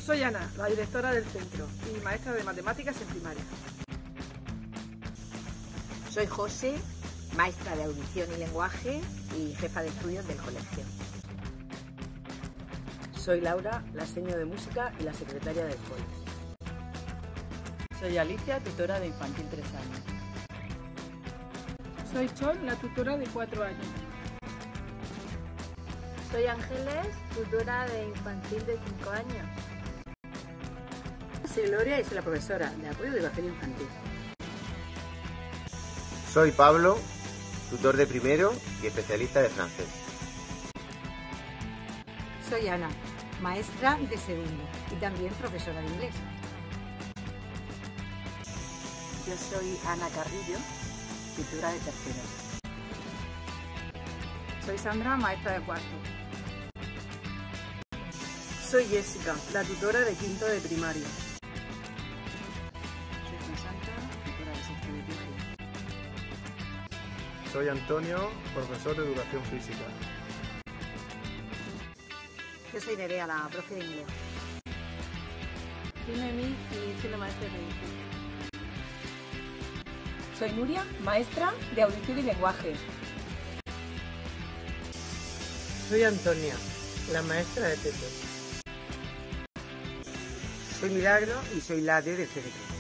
Soy Ana, la directora del centro y maestra de matemáticas en primaria. Soy José, maestra de audición y lenguaje y jefa de estudios del colegio. Soy Laura, la seño de música y la secretaria del cole. Soy Alicia, tutora de infantil 3 años. Soy Chol, la tutora de 4 años. Soy Ángeles, tutora de infantil de 5 años. Soy Gloria y soy la profesora de apoyo de educación infantil. Soy Pablo, tutor de primero y especialista de francés. Soy Ana, maestra de segundo y también profesora de inglés. Yo soy Ana Carrillo, tutora de tercero. Soy Sandra, maestra de cuarto. Soy Jessica, la tutora de quinto de primaria. Soy Santa, tutora de sexto de primaria. Soy Antonio, profesor de educación física. Yo soy Nerea, la profe de inglés. Soy Noemí y soy la maestra de religión. Soy Nuria, maestra de audición y lenguaje. Soy Antonia, la maestra de teto. Soy Milagro y soy la de CDT.